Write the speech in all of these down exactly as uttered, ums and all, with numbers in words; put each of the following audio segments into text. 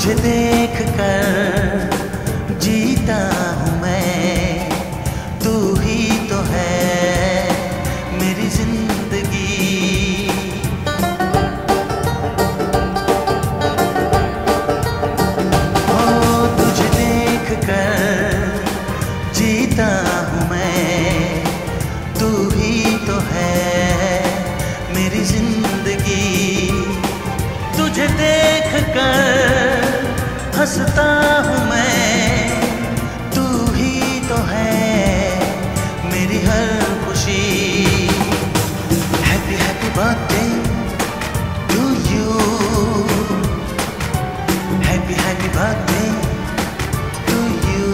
तुझे देख कर जीता हूँ मैं, तू ही तो है मेरी जिंदगी। ओ तुझे देख कर जीता हूँ मैं, तू ही तो है मेरी जिंदगी। तुझे देख कर हंसता हूँ मैं, तू ही तो है मेरी हर खुशी। Happy happy birthday to you, happy happy birthday to you.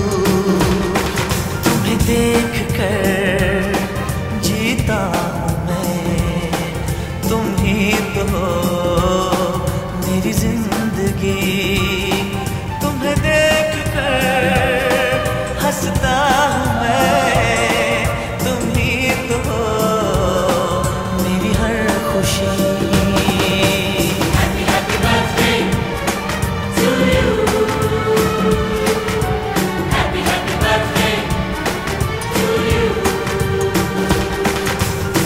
तुम्हें देख कर जीता हूँ मैं, तुम ही तो हो मेरी जिंदगी। तुम्हें देख कर हंसता हूँ मैं, तुम ही तो हो मेरी हर खुशी। Happy, happy birthday to you. Happy, happy birthday to you.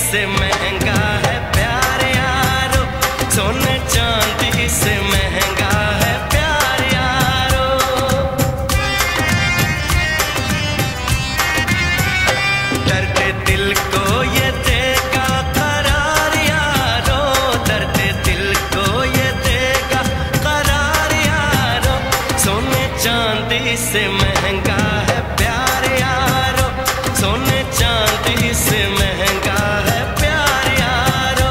से महंगा है प्यार यारो, सोने चांदी से महंगा है प्यार यारो। दर्द दिल को ये देगा करार यारो, दर्द दिल को ये देगा करार यारो, सोने चांदी से महंगा है प्यार यारो, सोने चांदी से महंगा है प्यार यारो।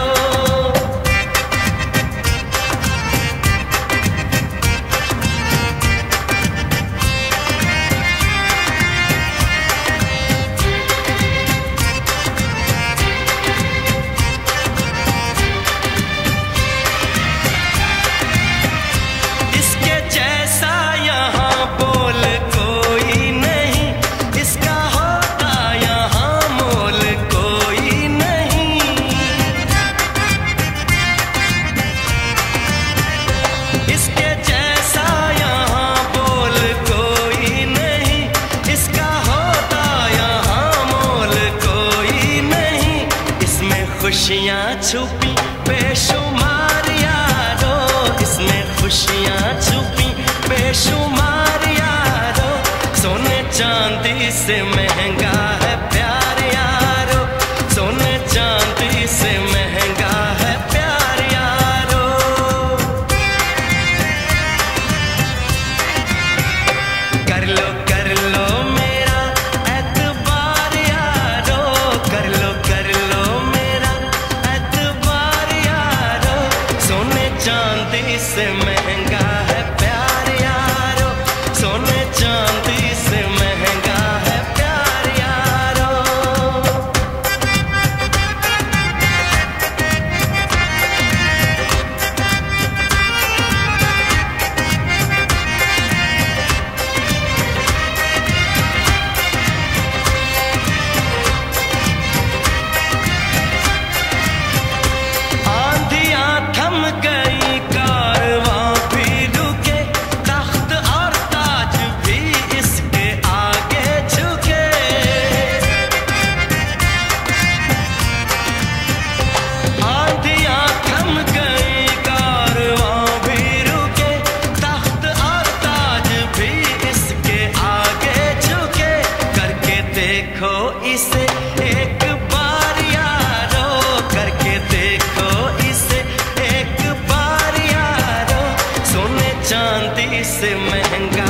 इसके जैसा यहाँ बोल कोई नहीं, इसका होता यहाँ मोल कोई नहीं। इसके जैसा यहाँ बोल कोई नहीं, इसका होता यहाँ मोल कोई नहीं। इसमें खुशियाँ छुपी बेशुमार यारो, इसमें खुशियाँ छुपी बेशुमार यारो, सोने चांदी से महंगा है प्यार यारो, सोने चांदी से महंगा है प्यार यारो। कर लो कर लो मेरा एतबार यारो, कर लो कर लो मेरा एतबार यारो, सोने चांदी से महंगा है प्यार यारो, सोने चांदी से महंगा है प्यार यारो। आंधियां थम गई कारवां भी रुके, तख्त और ताज भी इसके आगे झुके। आंधियां थम गई कारवां भी रुके, तख्त और ताज भी इसके आगे झुके। करके देखो इसे एक बार यारो, करके देखो इसे एक बार यारो, सोने चांदी से महंगा